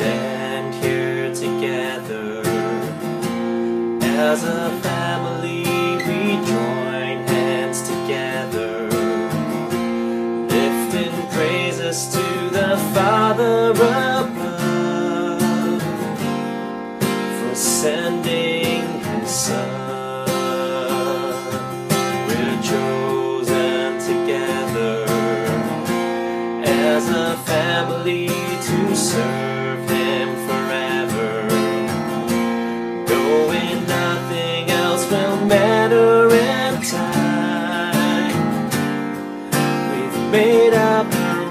stand here together as a family. We join hands together, lifting praises to the Father above for sending His Son. We're chosen together as a family to serve Him forever, knowing nothing else will matter in time. We've made up our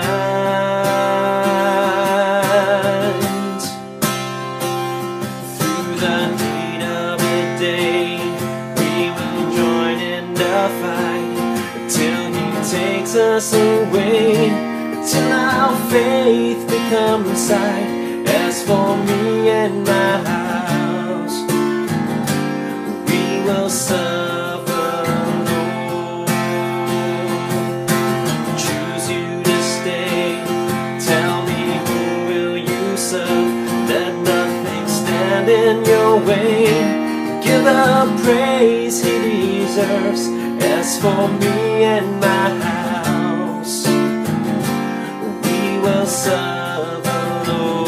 minds. Through the heat of the day, we will join in the fight until He takes us away, till our faith becomes sight. As for me and my house, we will serve the Lord. Choose you to stay. Tell me, who will you serve? Let nothing stand in your way. Give the praise He deserves. As for me and my house, we will serve the Lord.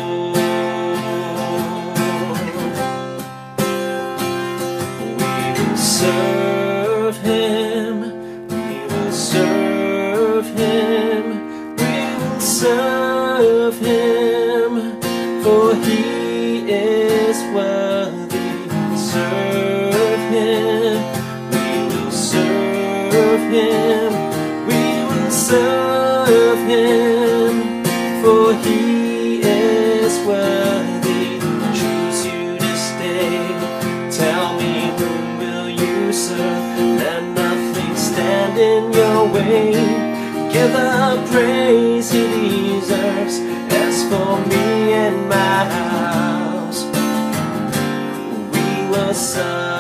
We will serve Him. We will serve Him. We will serve Him, for He is worthy. Serve Him. We will serve Him. We will serve Him, for He is worthy. Choose you to stay. Tell me, whom will you serve? Let nothing stand in your way. Give the praise He deserves. As for me and my house, we will serve